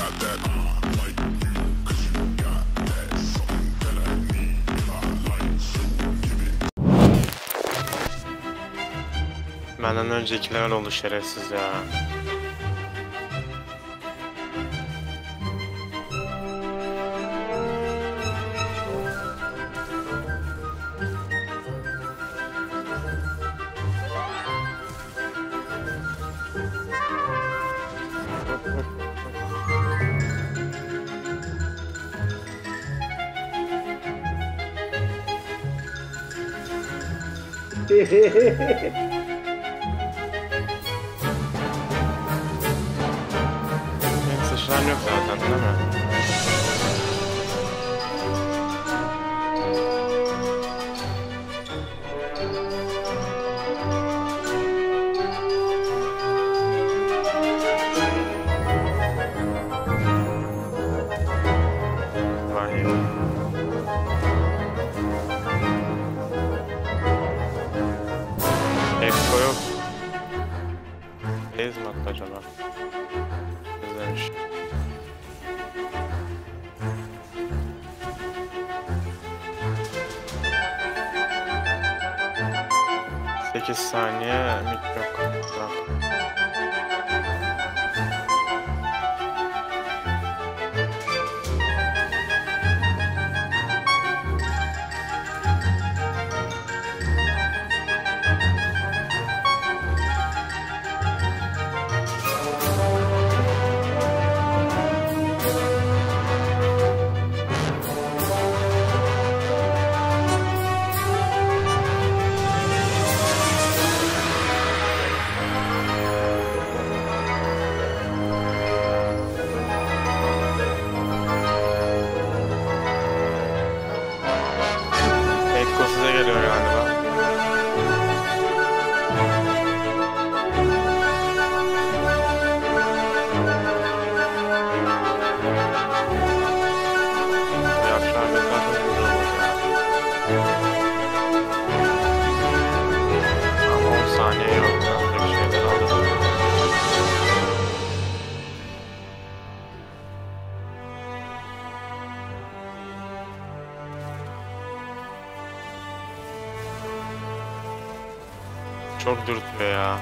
Benden önce level oldu şerefsiz ya. Benim sıçram yok zaten değil mi? Vay. Expo yok. Base mi attı acaba? Güzelmiş. Sekiz saniye mik yok. Bak. Ekko size geliyor galiba. Yapacağım bir tane güzel olur ya. Ama 10 saniye yok ya. Bir şeyler aldım. Çok dürtüyor ya.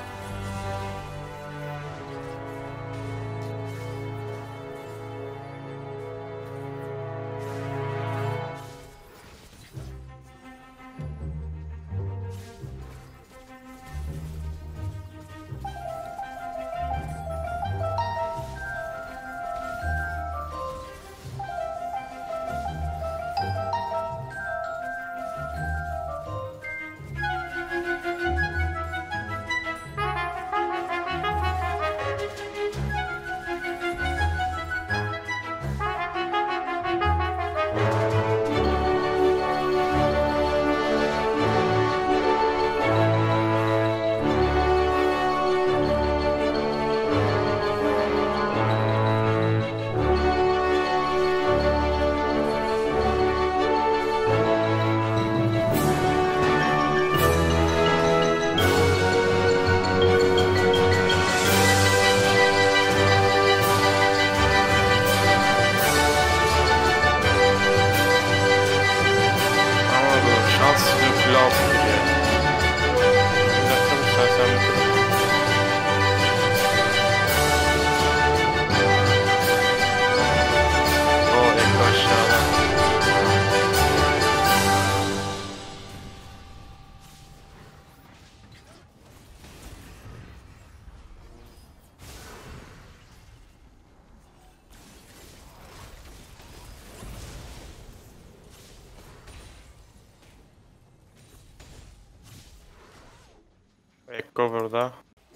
Ekko burada.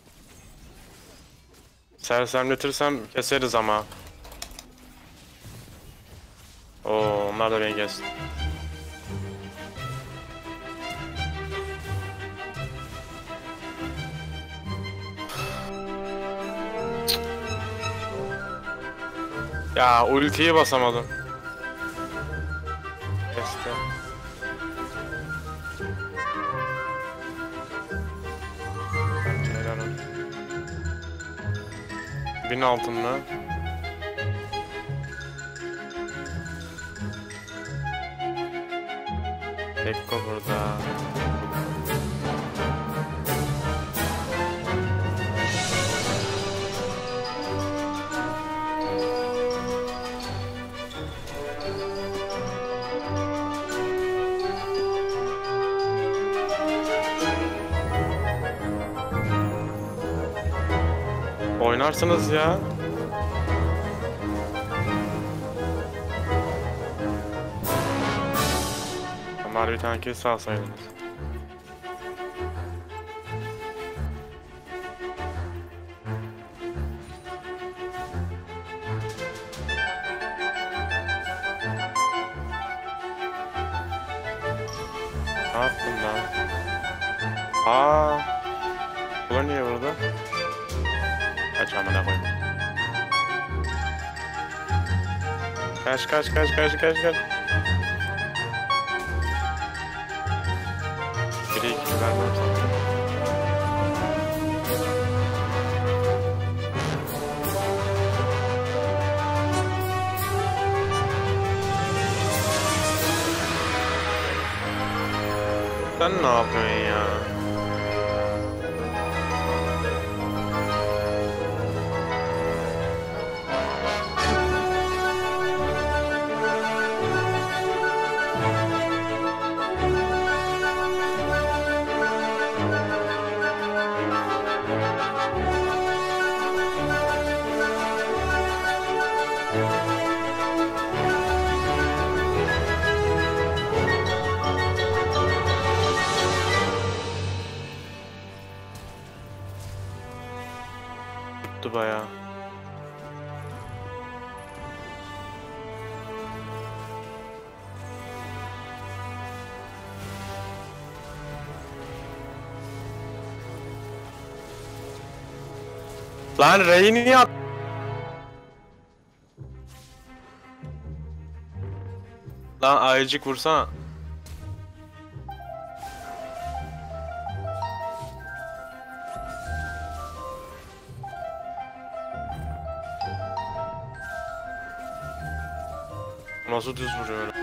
Sersemletirsem keseriz ama. Oo, onlar da beni kesti. Ya ultiyi basamadım. Kesti. Helal olsun. 1000 altın mı? Ekko burada. Oynarsınız ya. Ama bir tane kes alsaydınız. Ne yaptın lan? Bu niye burada? Kaç amına koyayım. Kaç. Biri iki vermem sanırım. Sen ne yapıyorsun ya? Tuttu bayağı. Lan Rey'i niye at? Lan ayıcık vursana. Nasıl düz vuruyor öyle?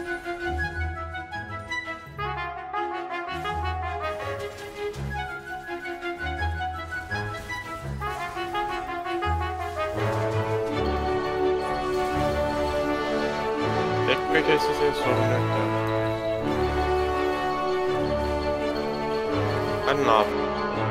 Ekmek esnesi sorun yok ya. Ben ne yapayım?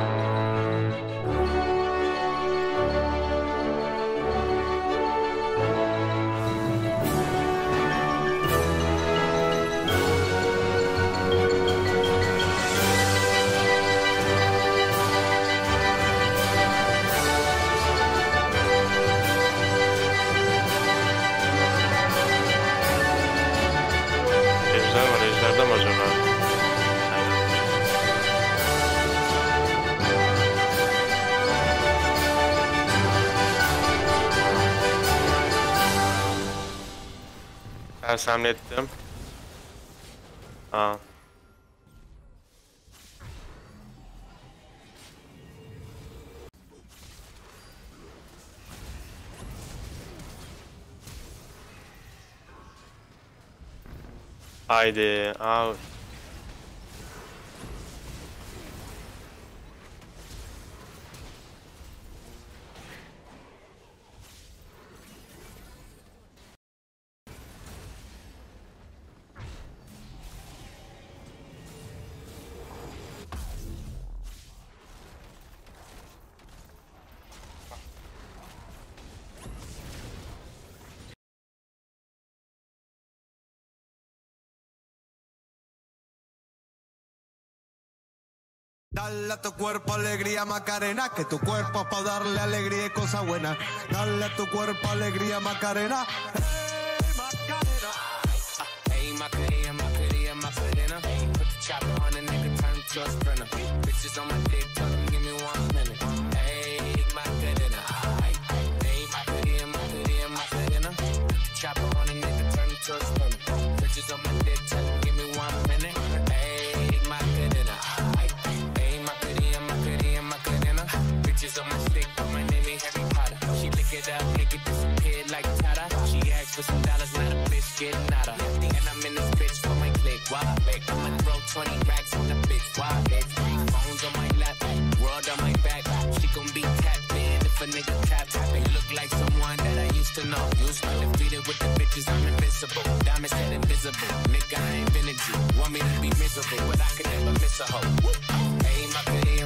Ejder'de mi acaba? Sersemlettim. Aa. Haydi. Aa. Dale a tu cuerpo alegría Macarena, que tu cuerpo es para darle alegría y cosas buenas. Dale a tu cuerpo alegría Macarena. Hey Macarena, Macarena, Macarena. Put the chopper on a nigga, turn to a sprinter. Bitches on my dick, tell them give me 1 minute. Hey Macarena, hey Macarena, Macarena, Macarena. Put the chopper on a nigga, turn to a sprinter. Bitches on my dick, tell them give me 1 minute. Hey Macarena. Bitches on my stick, but my name ain't Harry Potter. She lick it up, make it disappear like Tata. She asked for some dollars, not a bitch getting out of. And I'm in this bitch for my click. Why? I'm gonna throw 20 racks on the bitch. Wild bitch. 3 phones on my lap. World on my back. She gon' be tapped in if a nigga tap. They look like someone that I used to know. Undefeated with the bitches, I'm invincible. Diamond said invisible. Nigga, I ain't been a G. Want me to be miserable, but I could never miss a hoe. Hey, my cutie,